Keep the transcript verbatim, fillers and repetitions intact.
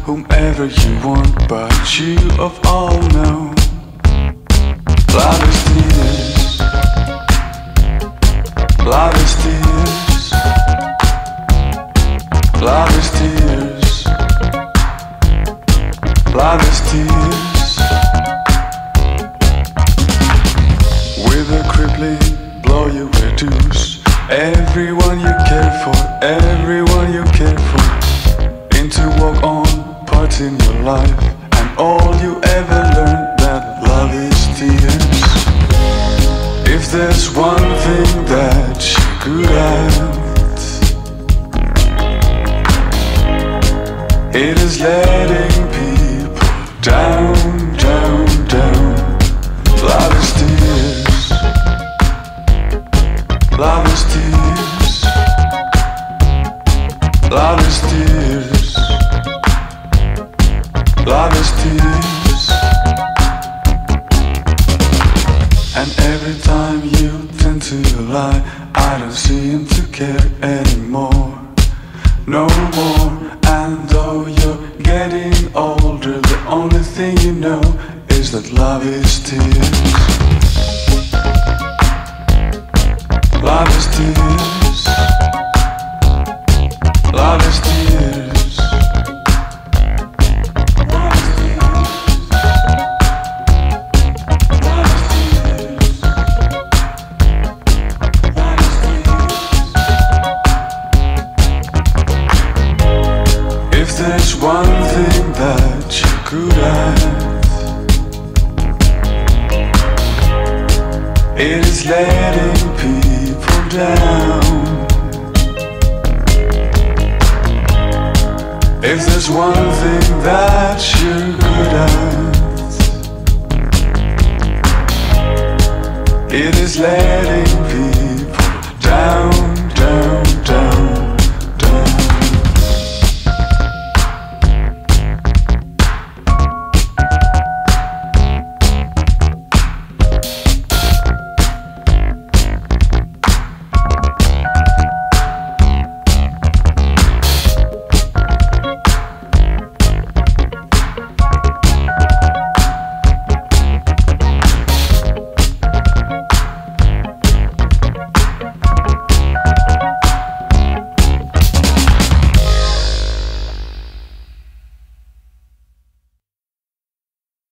whomever you want, but you of all know. Love is tears, love is tears, love is tears, love is tears. With a crippling blow you reduce everyone you care for, everyone you care for, into walk on parts in your life, and all you ever learned that love is tears. If there's one thing that you could add, it is letting people down, down, down. Love is tears, love is tears, love is tears, love is tears. And every time you tend to lie, I don't seem to care anymore, no more. And though you're getting older, the only thing you know is that love is tears. Love is tears, love is tears, love is tears, love is tears, love is tears. If there's one thing that you could add, it is letting people down. If there's one thing that you're good at, it is letting people down.